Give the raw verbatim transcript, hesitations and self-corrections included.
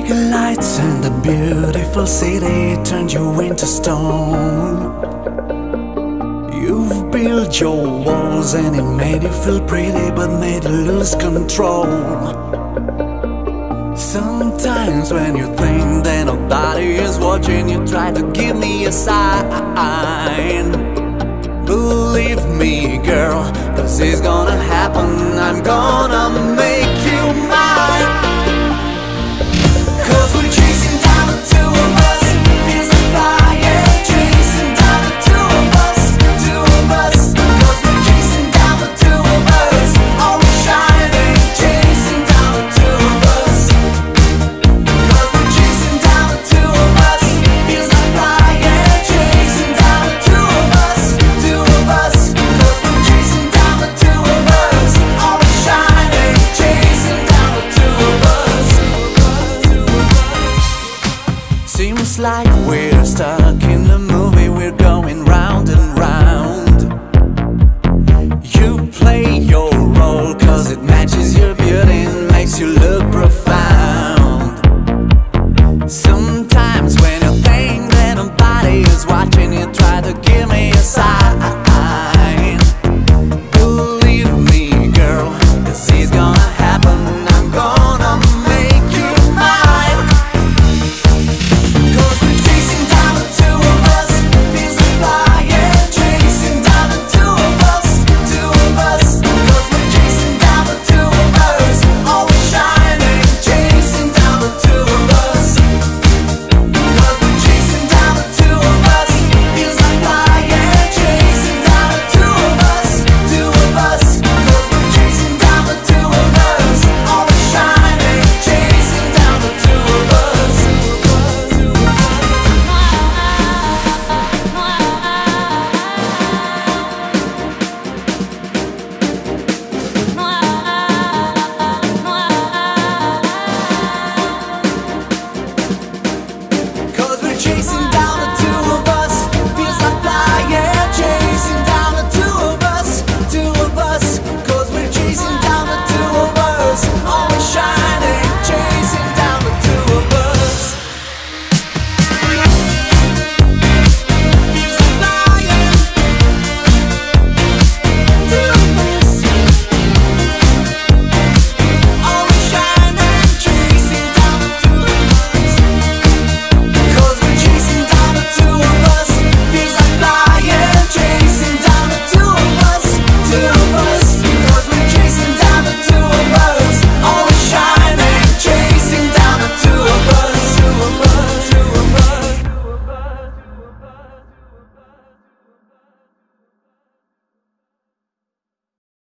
Your lights and the beautiful city turned you into stone. You've built your walls and it made you feel pretty, but made you lose control. Sometimes when you think that nobody is watching, you try to give me a sign. Believe me, girl, cause it's gonna happen. I'm gonna make you mine. Cause we're chasing down the two of us. Feels like fire. Chasing down the two of us, two of us. Cause we're chasing down the two of us. Always shining. Chasing down the two of us. Cause we're chasing down the two of us. Feels like fire. Chasing down the two of us, two of us. Cause we're chasing down the two of us. Always shining. Chasing down the two of us. Seems like we